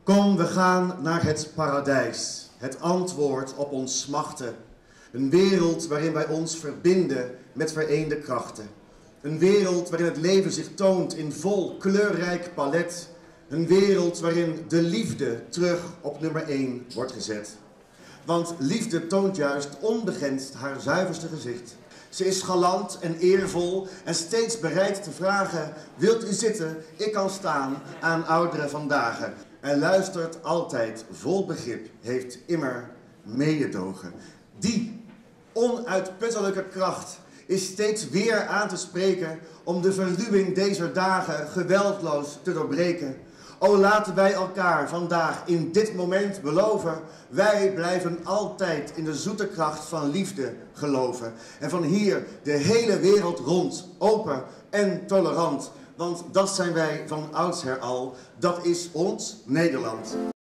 Kom, we gaan naar het paradijs, het antwoord op ons smachten. Een wereld waarin wij ons verbinden met vereende krachten. Een wereld waarin het leven zich toont in vol kleurrijk palet. Een wereld waarin de liefde terug op nummer 1 wordt gezet. Want liefde toont juist onbegrensd haar zuiverste gezicht. Ze is galant en eervol en steeds bereid te vragen: wilt u zitten, ik kan staan aan ouderen vandaag. En luistert altijd vol begrip, heeft immer meedogen. Die onuitputtelijke kracht is steeds weer aan te spreken om de verruwing deze dagen geweldloos te doorbreken. O, laten wij elkaar vandaag in dit moment beloven, wij blijven altijd in de zoete kracht van liefde geloven. En van hier de hele wereld rond, open en tolerant. Want dat zijn wij van oudsher al, dat is ons Nederland.